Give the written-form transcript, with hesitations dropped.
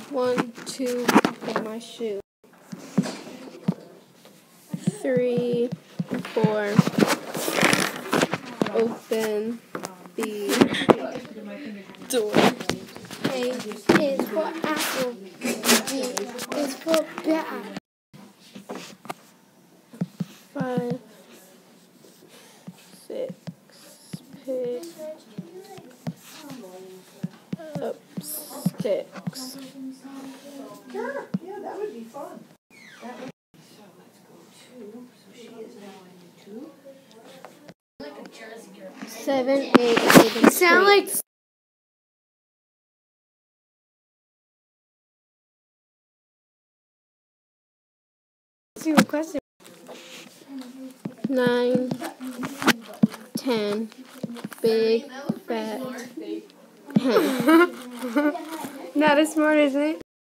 1, 2, put my shoe. 3, 4, open the door. A is for apple. B is for bat. 5, 6, pick up sticks. Sure, yeah, that would be fun. So let's go 2. So she is now in 2. Like a Jersey girl. 7, 8, open You sound like see the question. 9, 10, big fat hen. Not as smart, isn't it?